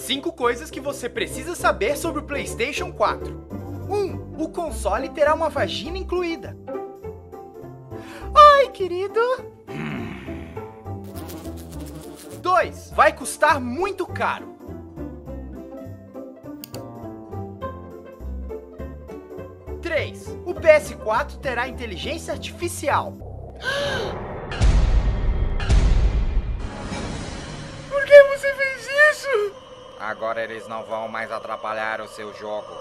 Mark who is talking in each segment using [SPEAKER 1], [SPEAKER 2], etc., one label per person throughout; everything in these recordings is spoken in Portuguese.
[SPEAKER 1] 5 coisas que você precisa saber sobre o PlayStation 4. 1. O console terá uma vagina incluída. Ai, querido. 2. Vai custar muito caro. 3. O PS4 terá inteligência artificial. Por que você fez isso?
[SPEAKER 2] Agora eles não vão mais atrapalhar o seu jogo.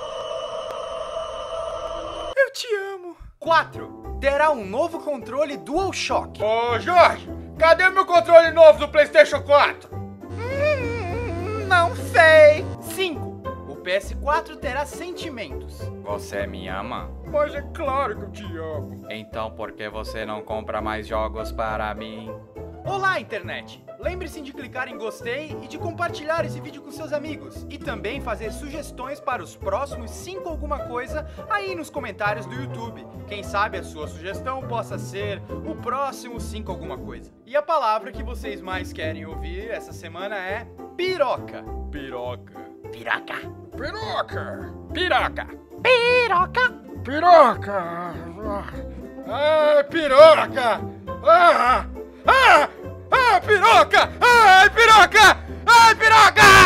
[SPEAKER 1] Eu te amo. 4. Terá um novo controle DualShock.
[SPEAKER 3] Ô, Jorge, cadê meu controle novo do PlayStation 4?
[SPEAKER 1] Não sei. 5. O PS4 terá sentimentos.
[SPEAKER 2] Você me ama?
[SPEAKER 3] Mas é claro que eu te amo.
[SPEAKER 2] Então por que você não compra mais jogos para mim?
[SPEAKER 1] Olá, internet! Lembre-se de clicar em gostei e de compartilhar esse vídeo com seus amigos. E também fazer sugestões para os próximos 5 alguma coisa aí nos comentários do YouTube. Quem sabe a sua sugestão possa ser o próximo 5 alguma coisa. E a palavra que vocês mais querem ouvir essa semana é piroca.
[SPEAKER 3] Piroca.
[SPEAKER 1] Piroca.
[SPEAKER 3] Piroca.
[SPEAKER 2] Piroca!
[SPEAKER 1] Piroca.
[SPEAKER 3] Piroca. Ai, piroca. Piroca. Ai, piroca. Ai, piroca.